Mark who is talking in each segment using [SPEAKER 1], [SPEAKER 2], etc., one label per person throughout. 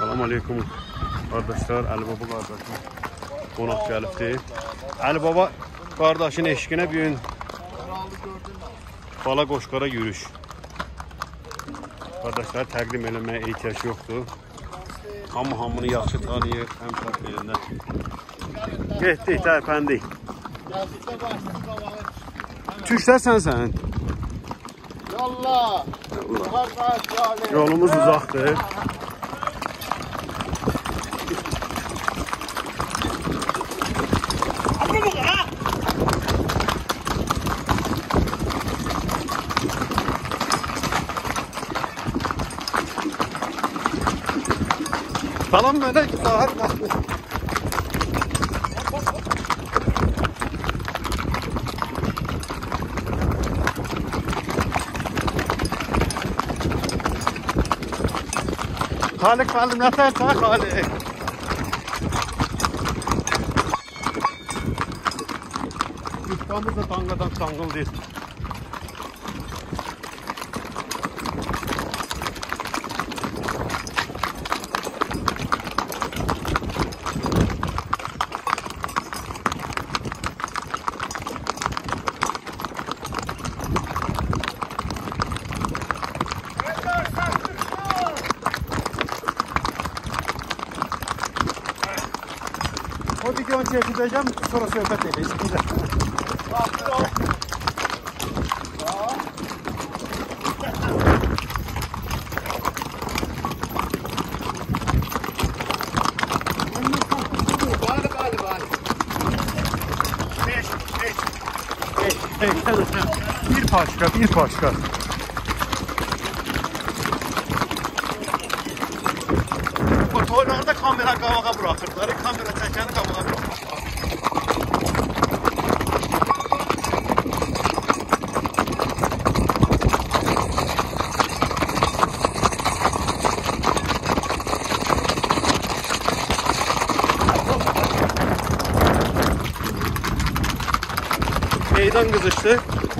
[SPEAKER 1] Salam aleykum qardaşlar, Əli Baba qardaşım qonaq gəlibdir. Əli Baba qardaşın eşqinə bir gün Bala Qoşqara yürüyüş. Qardaşlar təqdim eləməyə ehtiyac yoxdur. Hamını yaxşı tanıyır, həm tərəflərində. Getdik, tərpəndik. Tüşlər sən.
[SPEAKER 2] Yallah.
[SPEAKER 1] Yolumuz uzaqdır. Salam mənə sahər baxdı. Xalik məlim nətərsən Xalik? Yufqamız da danqadan danqıldayır. O videonu çekeceğim, sonra söhbət edeceğiz. Bir paçka. Motorlarda kamera qabağa bırakırlar, kamera çəkəni qabağa bırakırlar. Meydan qızışdı.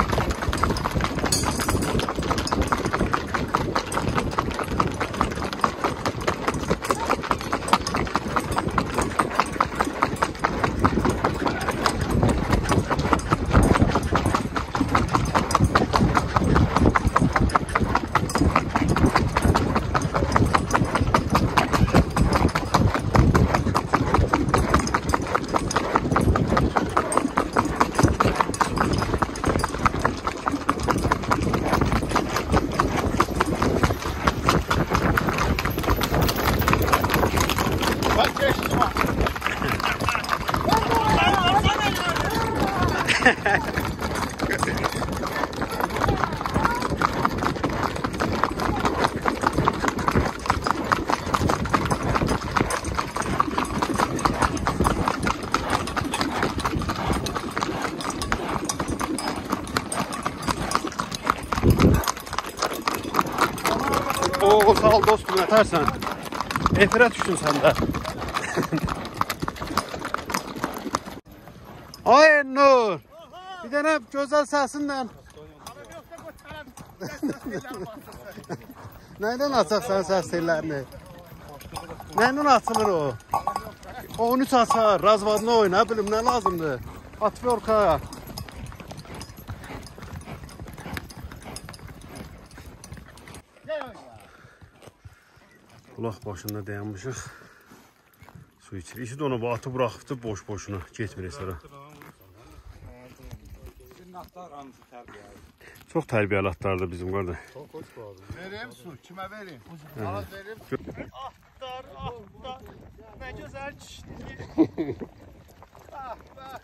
[SPEAKER 1] Oo, sağ ol dostum, yatərsən. Efirə düşsün səndə. Ay Nur, bir dənə gözəl səsinlə. Nəydən açaqsan səs tellərini? Nəydən açılır o? 13 açar, razvadını oyna, bilim nə lazımdır? Atverka. Bulaq başında dayanmışıq. Su içirik. İşi də onu bu atı bıraxıbdı boş-boşuna. Getmir sonra. Çox tərbiyəli atlardır bizim qarda.
[SPEAKER 2] Verim su, kimə verim? Alaz verim.
[SPEAKER 3] Atlar, nə gözəl çişdir. Bax.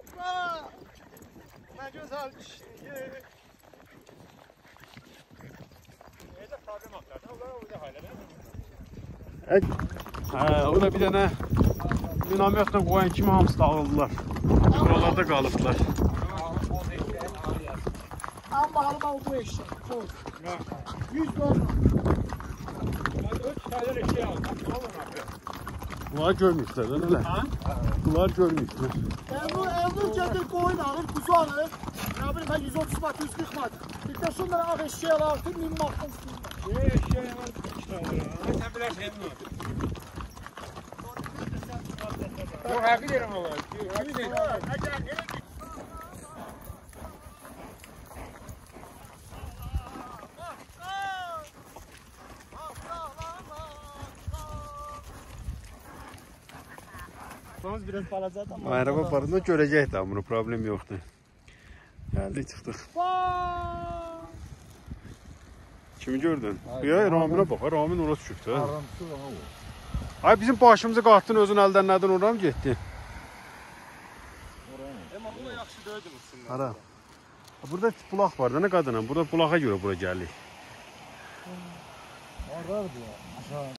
[SPEAKER 3] Nə gözəl çişdir. Necə problem atlardan, onlar o da haylə
[SPEAKER 1] O da bir dənə minametlə qoyan kimi hamısı dağıldılar. Buralarda qalıbdılar.
[SPEAKER 2] Amma halma oldu eşək. 100 dolar.
[SPEAKER 3] 3 tane eşeği aldım.
[SPEAKER 1] Bunlar görmüşlər, elə? Bunlar görmüşlər.
[SPEAKER 2] Evli gəldi qoyun alır, kuzu alır. Nə bilim, 130 mat, 140 mat. Bir də şunlara ağ eşeği alır, 1000 matdan üstündə.
[SPEAKER 3] Eşeği alır, 2 tane. Sən bilərsən mi? Hakkı derim ama. Hakkı derim.
[SPEAKER 2] Sonumuz biraz balaca da.
[SPEAKER 1] Araba aparında görəcək də bunu, problem yoxdur. Gəldik, çıxdıq. Kimi gördün? Ya Raminə bax, Ramin orası çıxdı. Ay bizim başımızı qatdın, özün əldən nədən oraya mı getdin?
[SPEAKER 3] Amma bu yaxşı döydünüz.
[SPEAKER 1] Hara? Burada bulaq var da nə qadınım? Burada bulağa görə bura gəlir.
[SPEAKER 2] Orada bu.